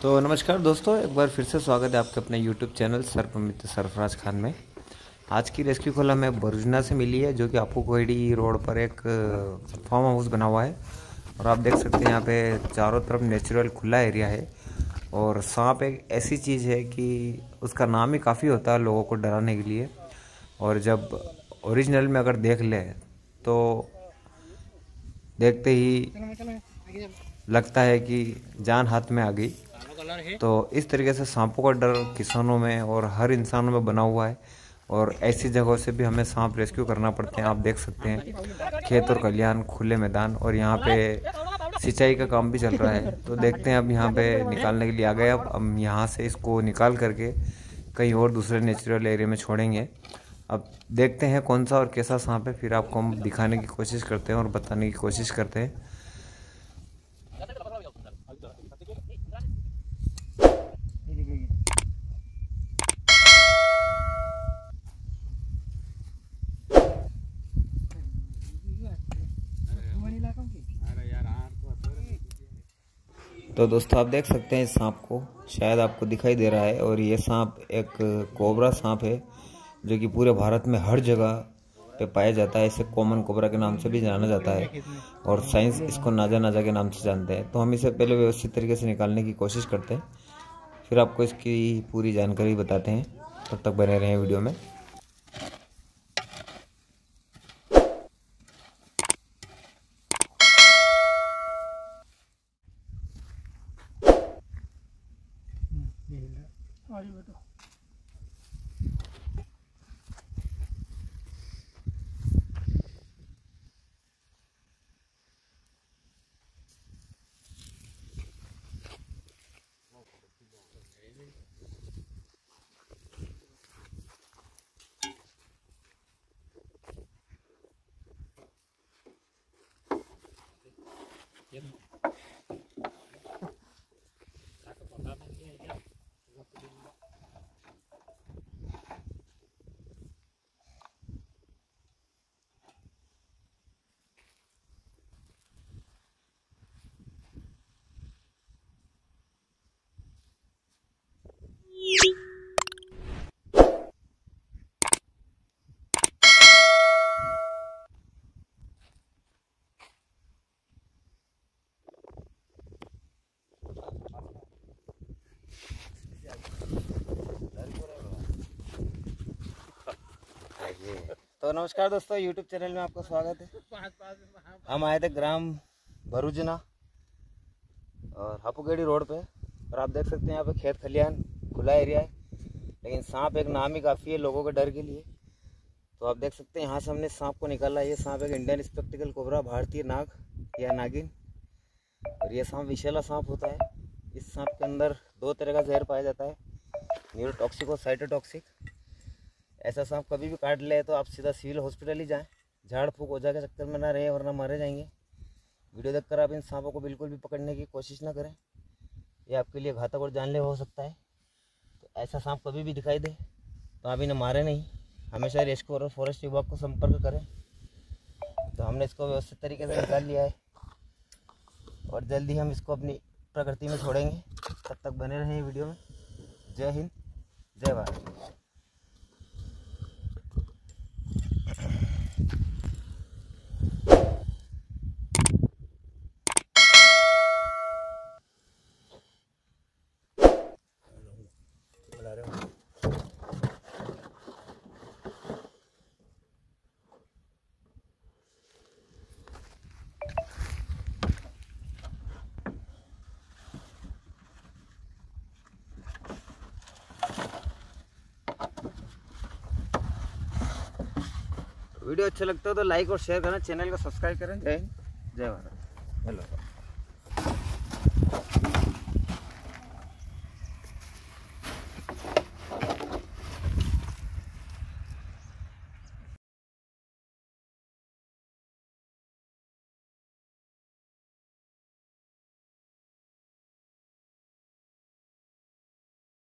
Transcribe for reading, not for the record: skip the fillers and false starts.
तो नमस्कार दोस्तों, एक बार फिर से स्वागत है आपके अपने YouTube चैनल सर्पमित्र सरफराज खान में। आज की रेस्क्यू कॉल हमें बरुजना से मिली है, जो कि आपूकोहड़ी रोड पर एक फार्म हाउस बना हुआ है। और आप देख सकते हैं यहाँ पे चारों तरफ नेचुरल खुला एरिया है। और सांप एक ऐसी चीज़ है कि उसका नाम ही काफ़ी होता है लोगों को डराने के लिए। और जब ओरिजिनल में अगर देख ले तो देखते ही लगता है कि जान हाथ में आ गई। तो इस तरीके से सांपों का डर किसानों में और हर इंसानों में बना हुआ है। और ऐसी जगहों से भी हमें सांप रेस्क्यू करना पड़ते हैं। आप देख सकते हैं खेत और खलिहान, खुले मैदान, और यहाँ पे सिंचाई का काम भी चल रहा है। तो देखते हैं अब यहाँ पे निकालने के लिए आ गए। अब हम यहाँ से इसको निकाल करके कहीं और दूसरे नेचुरल एरिया में छोड़ेंगे। अब देखते हैं कौन सा और कैसा सांप है, फिर आपको हम दिखाने की कोशिश करते हैं और बताने की कोशिश करते हैं। तो दोस्तों आप देख सकते हैं इस सांप को, शायद आपको दिखाई दे रहा है। और ये सांप एक कोबरा सांप है, जो कि पूरे भारत में हर जगह पे पाया जाता है। इसे कॉमन कोबरा के नाम से भी जाना जाता है और साइंस इसको नाजा नाजा के नाम से जानते हैं। तो हम इसे पहले व्यवस्थित तरीके से निकालने की कोशिश करते हैं, फिर आपको इसकी पूरी जानकारी बताते हैं। तब तक बने रहें वीडियो में। तो नमस्कार दोस्तों, YouTube चैनल में आपका स्वागत है। हम आए थे ग्राम बरुजना और आपूकोहड़ी रोड पे, और आप देख सकते हैं यहाँ पे खेत खलिहान, खुला एरिया है। लेकिन सांप एक नाम ही काफ़ी है लोगों के डर के लिए। तो आप देख सकते हैं यहाँ से हमने सांप को निकाला। ये सांप एक इंडियन स्पेक्टिकल कोबरा, भारतीय नाग या नागिन। और ये सांप विषैला सांप होता है। इस सांप के अंदर दो तरह का जहर पाया जाता है, न्यूरोटॉक्सिक और साइटोटॉक्सिक। ऐसा सांप कभी भी काट ले तो आप सीधा सिविल हॉस्पिटल ही जाएं, झाड़ फूक हो जाए चक्कर में ना रहें और ना मारे जाएंगे। वीडियो देखकर आप इन सांपों को बिल्कुल भी पकड़ने की कोशिश ना करें, ये आपके लिए घातक और जानलेवा हो सकता है। तो ऐसा सांप कभी भी दिखाई दे तो आप इन्हें मारे नहीं, हमेशा रेस्क्यू और फॉरेस्ट विभाग को संपर्क करें। तो हमने इसको व्यवस्थित तरीके से निकाल लिया है और जल्दी हम इसको अपनी प्रकृति में छोड़ेंगे। तब तक बने रहें वीडियो में। जय हिंद, जय भारत। वीडियो अच्छा लगता हो तो लाइक और शेयर करना, चैनल को सब्सक्राइब करें। जय हिंद, जय भारत। हेलो।